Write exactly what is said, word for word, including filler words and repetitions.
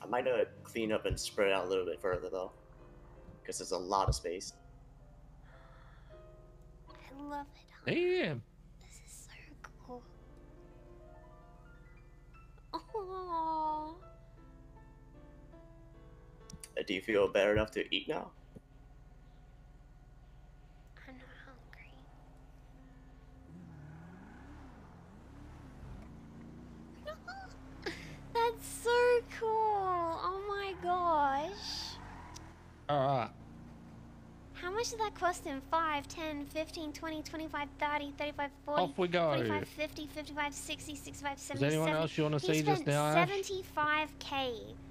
might uh, clean up and spread out a little bit further though, because there's a lot of space. I love it. Damn. This is so cool. Oh. Uh, do you feel better enough to eat now? I'm not hungry. That's so cool. Oh my gosh. Alright. How much did that cost him? five, ten, fifteen, twenty, twenty-five, thirty, thirty-five, forty, Off we go. forty-five, fifty, fifty-five, sixty, sixty-five, seventy, Is anyone seventy. else you want to He see just spent now, Ash? seventy-five K